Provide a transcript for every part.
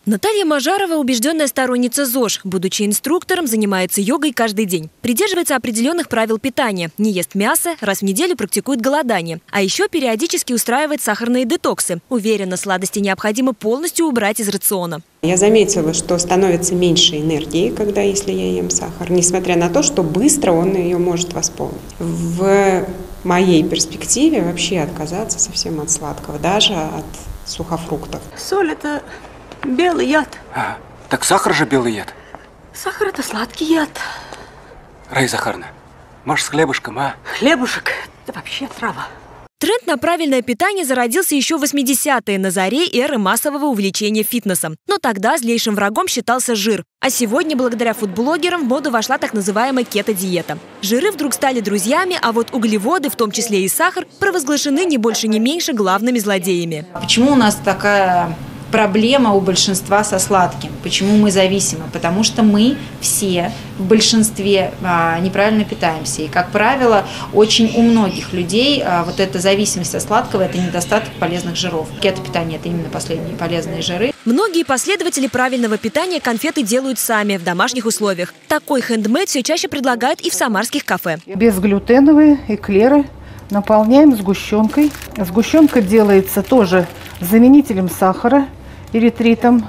Наталья Мажарова – убежденная сторонница ЗОЖ. Будучи инструктором, занимается йогой каждый день. Придерживается определенных правил питания. Не ест мясо, раз в неделю практикует голодание. А еще периодически устраивает сахарные детоксы. Уверена, сладости необходимо полностью убрать из рациона. Я заметила, что становится меньше энергии, если я ем сахар, несмотря на то, что быстро он ее может восполнить. В моей перспективе вообще отказаться совсем от сладкого, даже от сухофруктов. Соль – это белый яд. Так сахар же белый яд. Сахар – это сладкий яд. Раиса Захаровна, может, с хлебушком, а? Хлебушек – это вообще трава. Тренд на правильное питание зародился еще в 80-е, на заре эры массового увлечения фитнесом. Но тогда злейшим врагом считался жир. А сегодня, благодаря фудблогерам, в моду вошла так называемая кето-диета. Жиры вдруг стали друзьями, а вот углеводы, в том числе и сахар, провозглашены не больше, не меньше главными злодеями. Почему у нас такая проблема у большинства со сладким? Почему мы зависимы? Потому что мы все в большинстве неправильно питаемся. И, как правило, очень у многих людей вот эта зависимость от сладкого – это недостаток полезных жиров. Кето-питание – это именно последние полезные жиры. Многие последователи правильного питания конфеты делают сами в домашних условиях. Такой хендмейд все чаще предлагают и в самарских кафе. Безглютеновые эклеры наполняем сгущенкой. Сгущенка делается тоже заменителем сахара, эритритом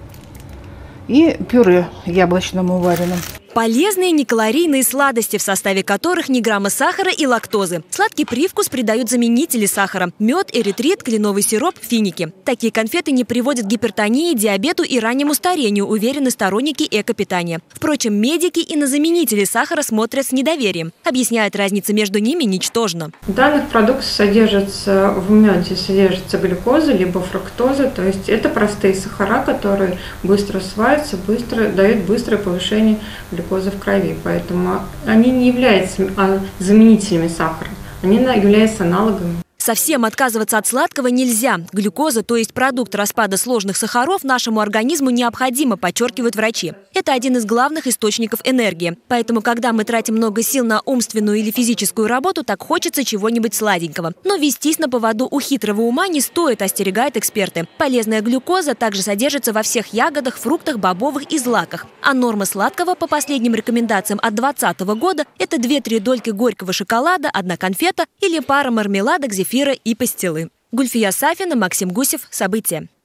и пюре яблочным уваренным. Полезные некалорийные сладости, в составе которых ни грамма сахара и лактозы. Сладкий привкус придают заменители сахара – мед, эритрит, кленовый сироп, финики. Такие конфеты не приводят к гипертонии, диабету и раннему старению, уверены сторонники экопитания. Впрочем, медики и на заменители сахара смотрят с недоверием. Объясняют, разница между ними ничтожна. В данных продуктах содержится в меде глюкоза либо фруктоза, то есть это простые сахара, которые быстро усваиваются, дают быстрое повышение глюкозы в крови, поэтому они не являются заменителями сахара, они являются аналогами. Совсем отказываться от сладкого нельзя. Глюкоза, то есть продукт распада сложных сахаров, нашему организму необходимо, подчеркивают врачи. Это один из главных источников энергии. Поэтому, когда мы тратим много сил на умственную или физическую работу, так хочется чего-нибудь сладенького. Но вестись на поводу у хитрого ума не стоит, остерегают эксперты. Полезная глюкоза также содержится во всех ягодах, фруктах, бобовых и злаках. А норма сладкого, по последним рекомендациям от 2020 года, это 2-3 дольки горького шоколада, 1 конфета или пара мармеладок, зефира и пастилы. Гульфия Сафина, Максим Гусев. События.